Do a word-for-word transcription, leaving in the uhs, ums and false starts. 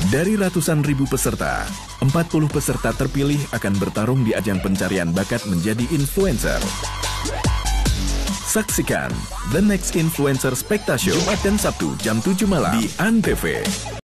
Dari ratusan ribu peserta, empat puluh peserta terpilih akan bertarung di ajang pencarian bakat menjadi influencer. Saksikan The Next Influencer Specta Show Jumat dan Sabtu jam tujuh malam di Antv.